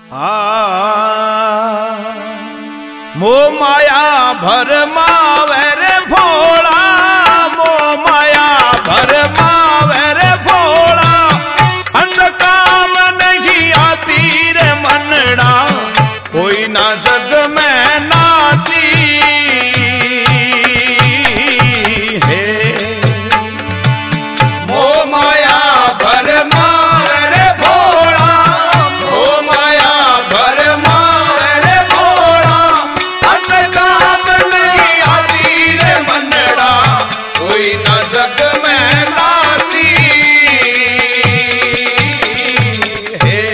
मोह माया भरमावे रे भोला, मोह माया भरमावे रे भोला, अंधकाम नहीं आती रे मनड़ा, कोई ना जग में नाती है। मोह माया भरमावे रे भोला, मोह माया भरमावे रे भोला, अंधकाम नहीं आती रे मनड़ा, कोई ना जग में नाती है।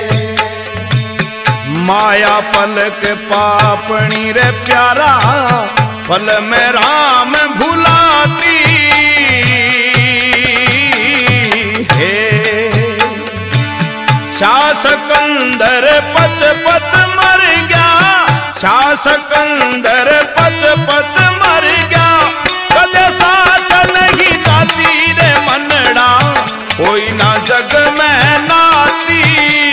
माया पलक पापणी रे प्यारा, पल में राम भुलाती है। शासकंदर पच पच मर गया, शासकंदर पच पच मर गया, कदे साथ नहीं जाती रे मनड़ा, कोई ना जग में नाती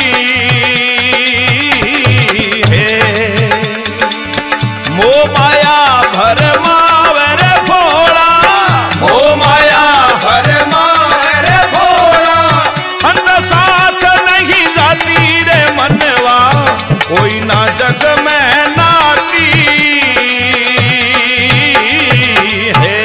है। मोह माया भरमावे रे भोला, मोह माया भरमावे रे भोला, अन्न साथ नहीं जाती रे मनवा, कोई ना जग में नाती है।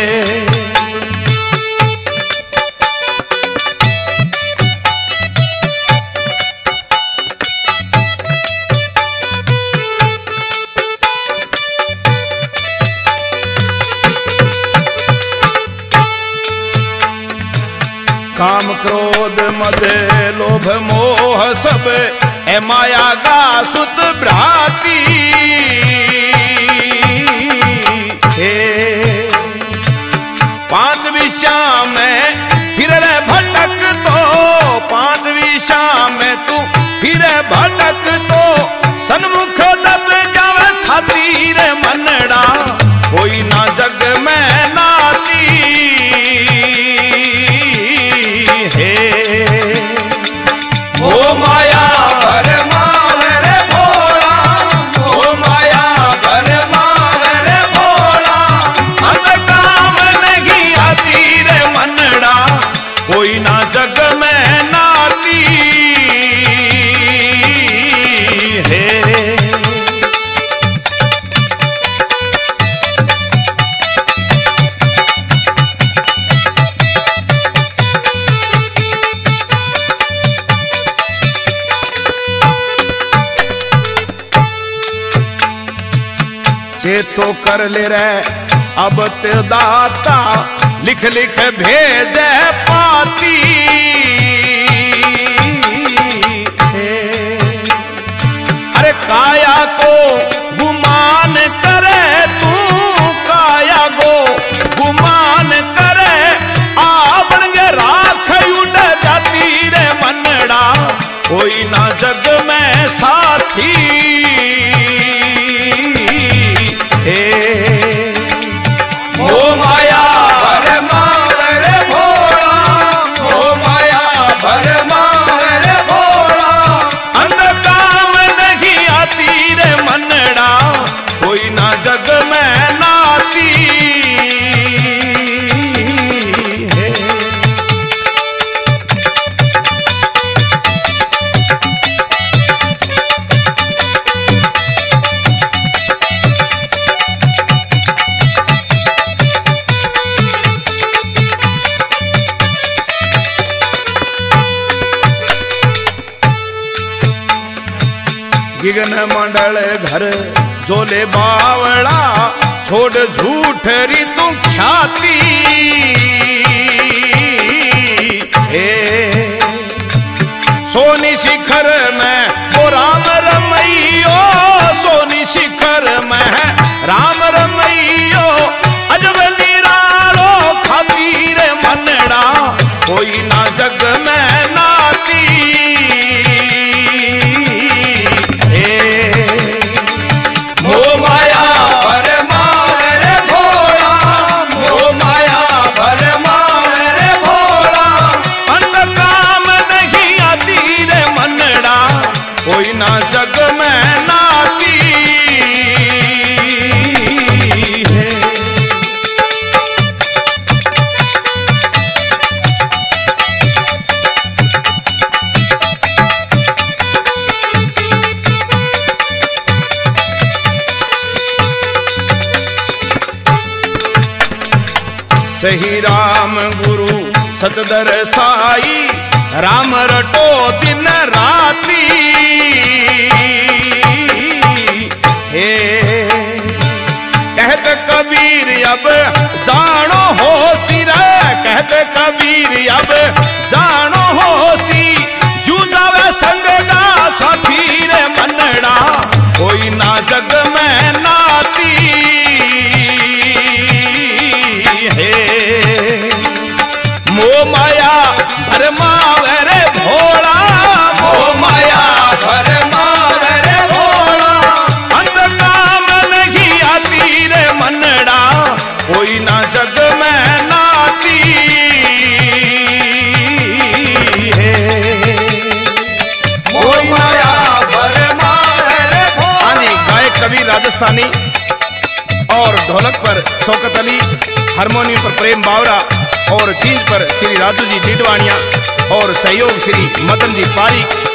काम क्रोध मद लोभ मोह सब ए माया का सुत भ्राती हे। पांच विषया में फिर रे भटक तो, पांच विषया में तू फिर भटक तो, सन्मुख दब जावे छाती रे मनड़ा, कोई ना जग में नाती है। मोह माया भरमावे रे भोला, मोह माया भरमावे रे भोला, अंधकाम नहीं आती रे मनड़ा, कोई ना जग में नाती है। चेतो कर ले रे अब ते दाता, लिख लिख भेजे पाती है। अरे काया को गुमान करे तू, काया को गुमान करे, आवण गे राख उड़ जाती रे मनड़ा, कोई ना जग में साथी मोह माया भरमावे रे भोला, मोह माया भरमावे रे भोला, अंधकाम नहीं आती रे मनड़ा, कोई ना जग में नाती है। गिगन मंडल घर जोले बावड़ा, छोड़ झूठ री तू ख्याति हे। सोनी शिखर में वो राम रमैयो, सोनी शिखर में राम रमैयो, अजब निरालो खाती रे मनड़ा, कोई ना जग में नाती मोह माया भरमावे रे भोला, मोह माया भरमावे रे भोला, अंधकाम नहीं आती रे मनड़ा, कोई ना जग में नाती है। सही राम गुरु सतदर साई, राम रटो दिन राती हे। कहत कबीर अब जानो होशी रे, कहत कबीर अब जानो होशी, जूझावे संग का साथी रे मनड़ा, कोई ना जग में नाती है। मोह माया भरमावे रे भोला, मोह माया भरमावे रे भोला, अंत काम नहीं आती रे मनड़ा, कोई ना जग में नाती है। मोह माया भरमावे रे भोला। गायक कबीर राजस्थानी और ढोलक पर शौकत अली, हारमोनियम पर प्रेम बावरा और छींज पर श्री राजू जी डीडवानिया और सहयोग श्री मदन जी पारिक।